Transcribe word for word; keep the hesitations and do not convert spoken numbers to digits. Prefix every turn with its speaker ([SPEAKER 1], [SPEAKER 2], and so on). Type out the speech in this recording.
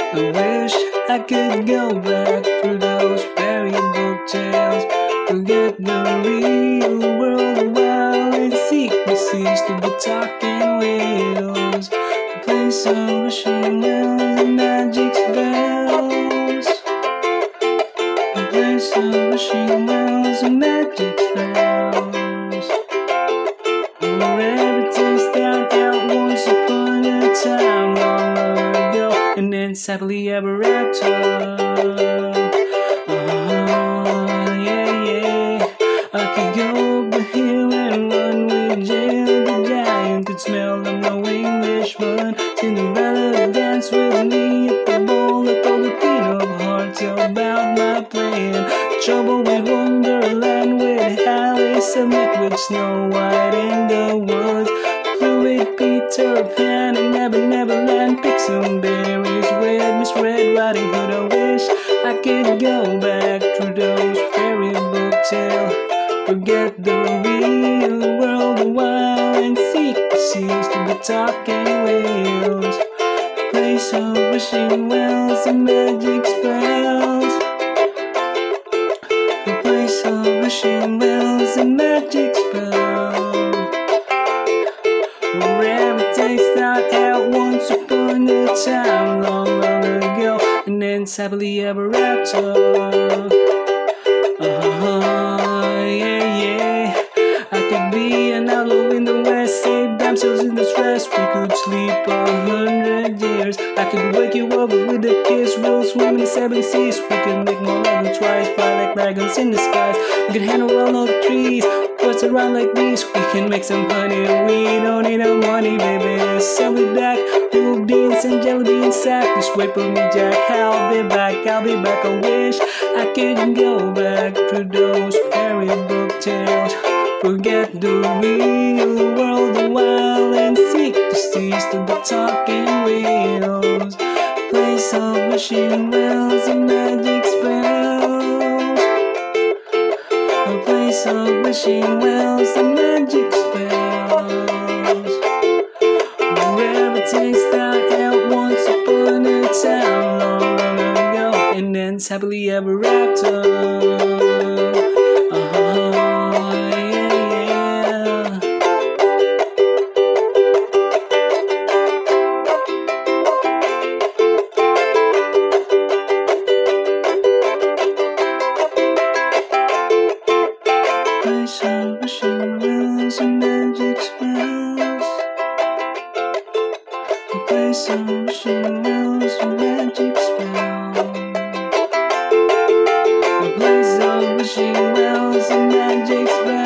[SPEAKER 1] I wish I could go back through those fairy book tales, forget the real world a while and seek the seas to be talking wheels, a place of wishing wells and magic spells, a place of wishing wells and magic spells, where everything started out once upon a time long, long ago, and then happily ever after. Oh, yeah, yeah. I could go over here and run with Jill the giant, could smell of no Englishman. Cinderella dance with me at the ball, I told the queen of hearts about my plan. Trouble with Wonderland with Alice, I met with Snow White in the woods. Flew with Peter Pan and Never Neverland, picked some berries with Miss Red Riding Hood. I wish I could go back through those fairy book tales, forget the real world a while and seek the seas to be talking whales, a place of wishing wells and magic spells, a place of wishing wells and magic spells, where everything started out once upon a time long, long ago, and then happily ever after. Uh-huh, yeah, yeah. I could be an outlaw in the west, save damsels in distress. We could sleep a hundred years. I could wake you up with a kiss. We'll swim in the seven seas. We could make more love and twice, fly like dragons in the skies. We could handle all of the trees, what's around like these. We can make some honey. We don't need no money, baby. Sell it back, little beans and jelly bean sack. Just wait for me, Jack. I'll be back, I'll be back. I wish I could go back through those fairy book tales, forget the real world a while and seek the seas to the talking wheels, a place of wishing wells and magic spells, a place of wishing wells and magic spells, where everything started out once upon a time long, long ago, and ends happily ever after. Place of wishing wells and magic spells, a place of wishing wells and magic spells, a place of wishing wells and magic spells.